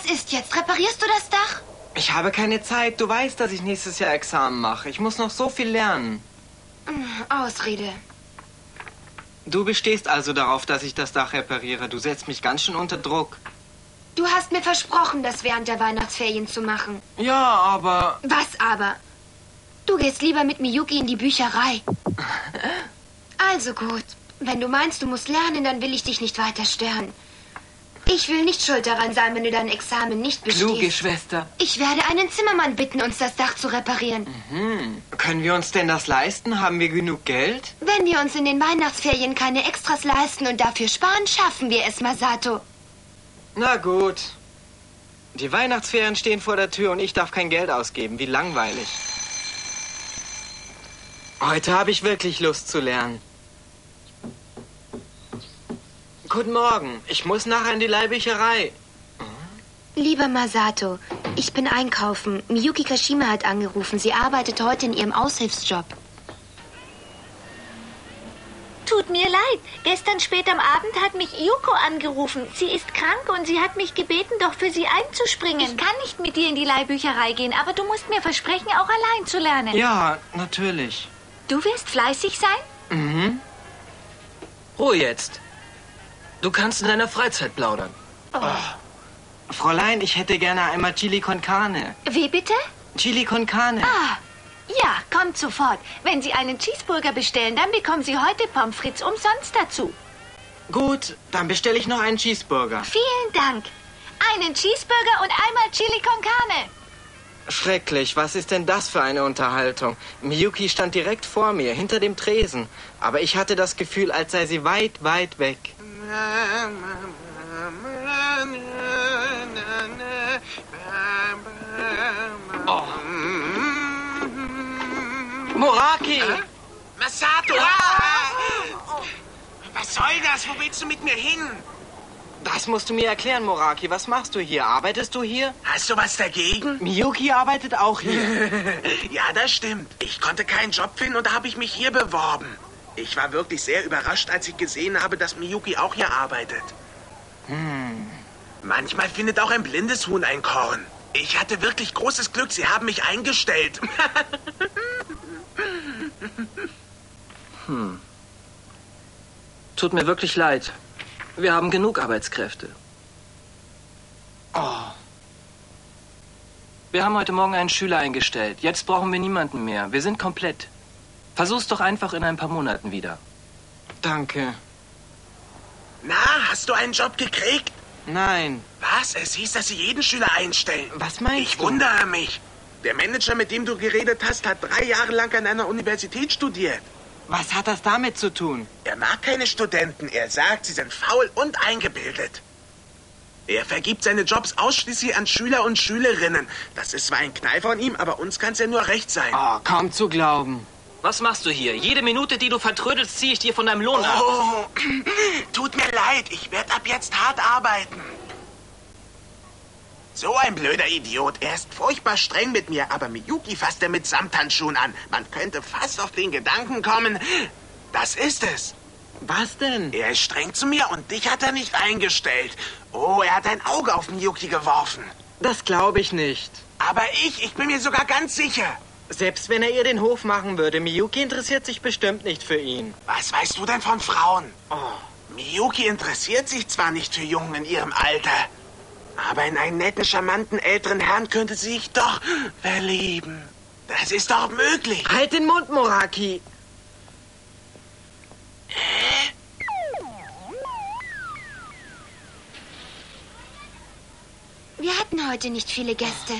Was ist jetzt? Reparierst du das Dach? Ich habe keine Zeit. Du weißt, dass ich nächstes Jahr Examen mache. Ich muss noch so viel lernen. Ausrede. Du bestehst also darauf, dass ich das Dach repariere. Du setzt mich ganz schön unter Druck. Du hast mir versprochen, das während der Weihnachtsferien zu machen. Ja, aber... Was aber? Du gehst lieber mit Miyuki in die Bücherei. Also gut. Wenn du meinst, du musst lernen, dann will ich dich nicht weiter stören. Ich will nicht schuld daran sein, wenn du dein Examen nicht bestehst. Kluge Schwester. Ich werde einen Zimmermann bitten, uns das Dach zu reparieren. Können wir uns denn das leisten? Haben wir genug Geld? Wenn wir uns in den Weihnachtsferien keine Extras leisten und dafür sparen, schaffen wir es, Masato. Na gut. Die Weihnachtsferien stehen vor der Tür und ich darf kein Geld ausgeben. Wie langweilig. Heute habe ich wirklich Lust zu lernen. Guten Morgen. Ich muss nachher in die Leihbücherei. Lieber Masato, ich bin einkaufen. Miyuki Kashima hat angerufen. Sie arbeitet heute in ihrem Aushilfsjob. Tut mir leid. Gestern spät am Abend hat mich Yuko angerufen. Sie ist krank und sie hat mich gebeten, doch für sie einzuspringen. Ich kann nicht mit dir in die Leihbücherei gehen, aber du musst mir versprechen, auch allein zu lernen. Ja, natürlich. Du wirst fleißig sein? Ruhe jetzt. Du kannst in deiner Freizeit plaudern. Fräulein, ich hätte gerne einmal Chili con Carne. Wie bitte? Chili con Carne. Ja, kommt sofort. Wenn Sie einen Cheeseburger bestellen, dann bekommen Sie heute Pommes frites umsonst dazu. Gut, dann bestelle ich noch einen Cheeseburger. Vielen Dank. Einen Cheeseburger und einmal Chili con Carne. Schrecklich, was ist denn das für eine Unterhaltung? Miyuki stand direkt vor mir, hinter dem Tresen. Aber ich hatte das Gefühl, als sei sie weit, weit weg. Oh. Moraki! Masato! Was soll das? Wo willst du mit mir hin? Das musst du mir erklären, Moraki. Was machst du hier? Arbeitest du hier? Hast du was dagegen? Miyuki arbeitet auch hier. Ja, das stimmt. Ich konnte keinen Job finden und da habe ich mich hier beworben. Ich war wirklich sehr überrascht, als ich gesehen habe, dass Miyuki auch hier arbeitet. Manchmal findet auch ein blindes Huhn ein Korn. Ich hatte wirklich großes Glück. Sie haben mich eingestellt. Tut mir wirklich leid. Wir haben genug Arbeitskräfte. Wir haben heute Morgen einen Schüler eingestellt. Jetzt brauchen wir niemanden mehr. Wir sind komplett. Versuch's doch einfach in ein paar Monaten wieder. Danke. Na, hast du einen Job gekriegt? Nein. Was? Es hieß, dass sie jeden Schüler einstellen. Was meinst Ich du? wundere mich. Der Manager, mit dem du geredet hast, hat 3 Jahre lang an einer Universität studiert. Was hat das damit zu tun? Er mag keine Studenten. Er sagt, sie sind faul und eingebildet. Er vergibt seine Jobs ausschließlich an Schüler und Schülerinnen. Das ist zwar ein Knall von ihm, aber uns kann's ja nur recht sein. Oh, kaum zu glauben. Was machst du hier? Jede Minute, die du vertrödelst, ziehe ich dir von deinem Lohn ab. Oh, tut mir leid. Ich werde ab jetzt hart arbeiten. So ein blöder Idiot. Er ist furchtbar streng mit mir, aber Miyuki fasst er mit Samthandschuhen an. Man könnte fast auf den Gedanken kommen, das ist es. Was denn? Er ist streng zu mir und dich hat er nicht eingestellt. Oh, er hat ein Auge auf Miyuki geworfen. Das glaube ich nicht. Aber ich bin mir sogar ganz sicher. Selbst wenn er ihr den Hof machen würde, Miyuki interessiert sich bestimmt nicht für ihn. Was weißt du denn von Frauen? Miyuki interessiert sich zwar nicht für Jungen in ihrem Alter, aber in einen netten, charmanten älteren Herrn könnte sie sich doch verlieben. Das ist doch möglich. Halt den Mund, Moraki. Wir hatten heute nicht viele Gäste.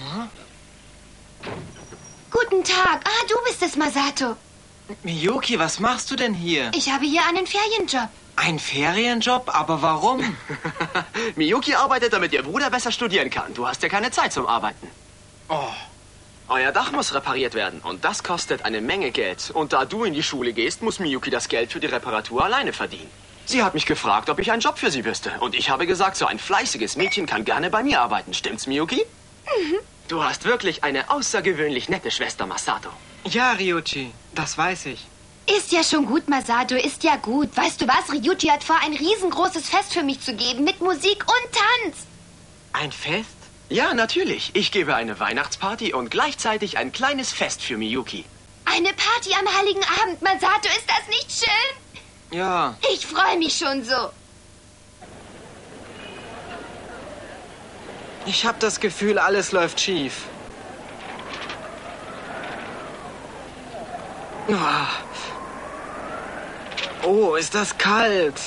Guten Tag. Du bist es, Masato. Miyuki, was machst du denn hier? Ich habe hier einen Ferienjob. Ein Ferienjob? Aber warum? Miyuki arbeitet, damit ihr Bruder besser studieren kann. Du hast ja keine Zeit zum Arbeiten. Euer Dach muss repariert werden und das kostet eine Menge Geld. Und da du in die Schule gehst, muss Miyuki das Geld für die Reparatur alleine verdienen. Sie hat mich gefragt, ob ich einen Job für sie wüsste. Und ich habe gesagt, so ein fleißiges Mädchen kann gerne bei mir arbeiten. Stimmt's, Miyuki? Du hast wirklich eine außergewöhnlich nette Schwester, Masato. Ja, Ryuji, das weiß ich. Ist ja schon gut, Masato, ist ja gut. Weißt du was? Ryuji hat vor, ein riesengroßes Fest für mich zu geben mit Musik und Tanz. Ein Fest? Ja, natürlich. Ich gebe eine Weihnachtsparty und gleichzeitig ein kleines Fest für Miyuki. Eine Party am Heiligen Abend, Masato, ist das nicht schön? Ja. Ich freue mich schon so. Ich habe das Gefühl, alles läuft schief. Oh, ist das kalt.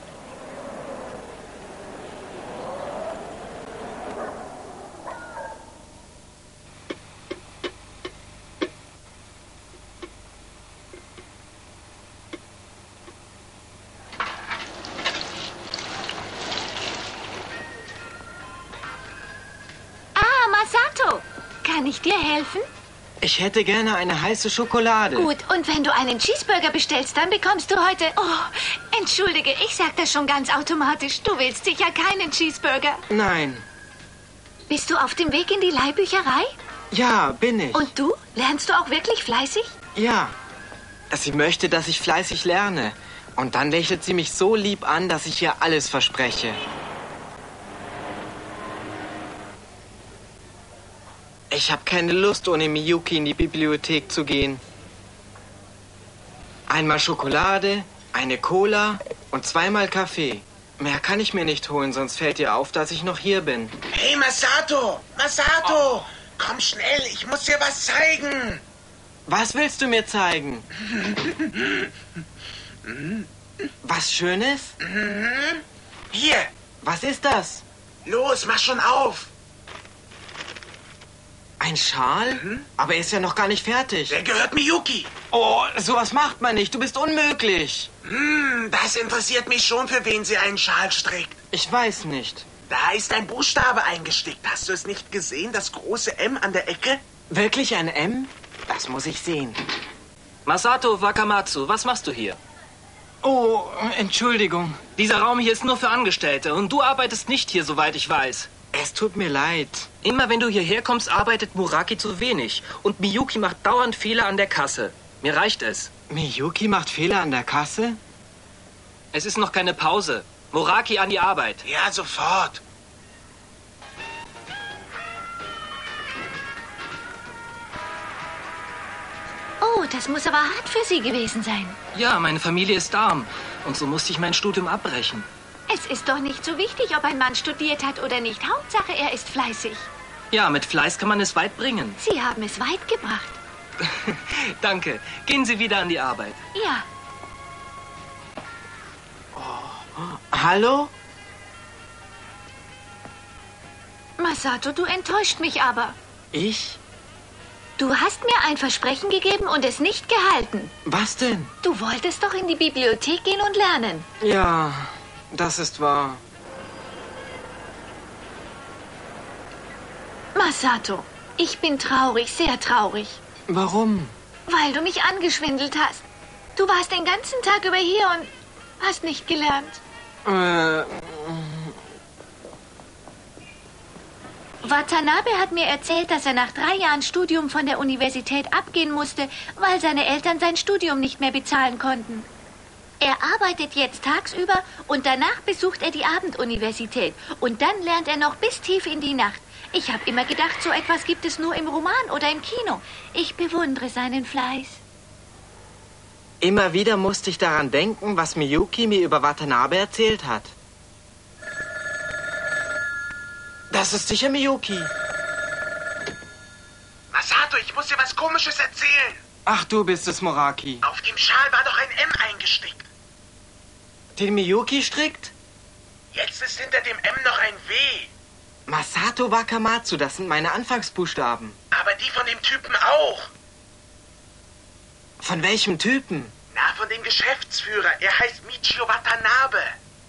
Masato, kann ich dir helfen? Ich hätte gerne eine heiße Schokolade. Gut, und wenn du einen Cheeseburger bestellst, dann bekommst du heute... Oh, entschuldige, ich sag das schon ganz automatisch. Du willst sicher keinen Cheeseburger. Nein. Bist du auf dem Weg in die Leihbücherei? Ja, bin ich. Und du? Lernst du auch wirklich fleißig? Ja. Sie möchte, dass ich fleißig lerne. Und dann lächelt sie mich so lieb an, dass ich ihr alles verspreche. Ich habe keine Lust, ohne Miyuki in die Bibliothek zu gehen. Einmal Schokolade, eine Cola und zweimal Kaffee. Mehr kann ich mir nicht holen, sonst fällt ihr auf, dass ich noch hier bin. Hey, Masato! Masato! Komm schnell, ich muss dir was zeigen. Was willst du mir zeigen? Was Schönes? Hier, Was ist das? los, mach schon auf. Ein Schal? Aber er ist ja noch gar nicht fertig. Der gehört Miyuki. Oh, sowas macht man nicht. Du bist unmöglich. Das interessiert mich schon, für wen sie einen Schal strickt. Ich weiß nicht. Da ist ein Buchstabe eingestickt. Hast du es nicht gesehen? Das große M an der Ecke? Wirklich ein M? Das muss ich sehen. Masato Wakamatsu, was machst du hier? Oh, Entschuldigung. Dieser Raum hier ist nur für Angestellte und du arbeitest nicht hier, soweit ich weiß. Es tut mir leid. Immer wenn du hierher kommst, arbeitet Muraki zu wenig. Und Miyuki macht dauernd Fehler an der Kasse. Mir reicht es. Miyuki macht Fehler an der Kasse? Es ist noch keine Pause. Muraki an die Arbeit. Ja, sofort. Oh, das muss aber hart für sie gewesen sein. Ja, meine Familie ist arm. Und so musste ich mein Studium abbrechen. Es ist doch nicht so wichtig, ob ein Mann studiert hat oder nicht. Hauptsache, er ist fleißig. Ja, mit Fleiß kann man es weit bringen. Sie haben es weit gebracht. Danke. Gehen Sie wieder an die Arbeit. Ja. Hallo? Masato, du enttäuscht mich aber. Ich? Du hast mir ein Versprechen gegeben und es nicht gehalten. Was denn? Du wolltest doch in die Bibliothek gehen und lernen. Ja, das ist wahr. Masato, ich bin traurig, sehr traurig. Warum? Weil du mich angeschwindelt hast. Du warst den ganzen Tag über hier und hast nicht gelernt. Watanabe hat mir erzählt, dass er nach 3 Jahren Studium von der Universität abgehen musste, weil seine Eltern sein Studium nicht mehr bezahlen konnten. Er arbeitet jetzt tagsüber und danach besucht er die Abenduniversität. Und dann lernt er noch bis tief in die Nacht. Ich habe immer gedacht, so etwas gibt es nur im Roman oder im Kino. Ich bewundere seinen Fleiß. Immer wieder musste ich daran denken, was Miyuki mir über Watanabe erzählt hat. Das ist sicher Miyuki. Masato, ich muss dir was Komisches erzählen. Ach, du bist es, Muraki. Auf dem Schal war doch ein M eingestickt. Den Miyuki strickt? Jetzt ist hinter dem M noch ein W. Masato Wakamatsu, das sind meine Anfangsbuchstaben. Aber die von dem Typen auch. Von welchem Typen? Na, von dem Geschäftsführer. Er heißt Michio Watanabe.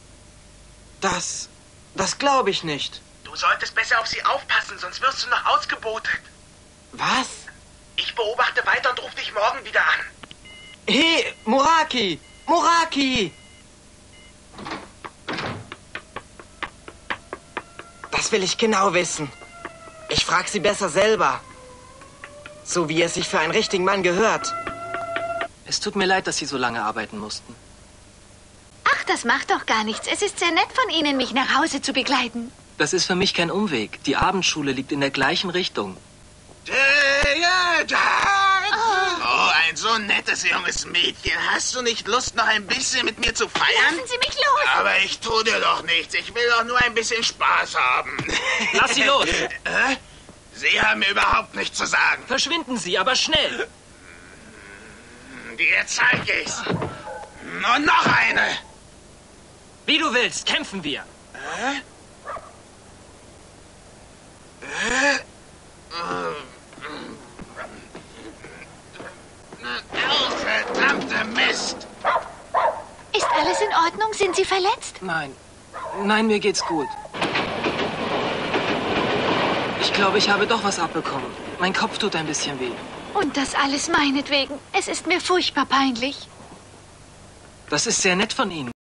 Das glaube ich nicht. Du solltest besser auf sie aufpassen, sonst wirst du noch ausgebotet. Was? Ich beobachte weiter und rufe dich morgen wieder an. Hey, Muraki! Muraki! Das will ich genau wissen. Ich frage sie besser selber. So wie es sich für einen richtigen Mann gehört. Es tut mir leid, dass Sie so lange arbeiten mussten. Ach, das macht doch gar nichts. Es ist sehr nett von Ihnen, mich nach Hause zu begleiten. Das ist für mich kein Umweg. Die Abendschule liegt in der gleichen Richtung. Oh, ein so nettes junges Mädchen. Hast du nicht Lust, noch ein bisschen mit mir zu feiern? Lassen Sie mich los! Aber ich tue dir doch nichts. Ich will doch nur ein bisschen Spaß haben. Lass sie los! Sie haben mir überhaupt nichts zu sagen. Verschwinden Sie, aber schnell! Dir zeig ich's. Und noch eine. Wie du willst, kämpfen wir. Verdammte Mist. Ist alles in Ordnung? Sind Sie verletzt? Nein. Nein, mir geht's gut. Ich glaube, ich habe doch was abbekommen. Mein Kopf tut ein bisschen weh. Und das alles meinetwegen. Es ist mir furchtbar peinlich. Das ist sehr nett von Ihnen.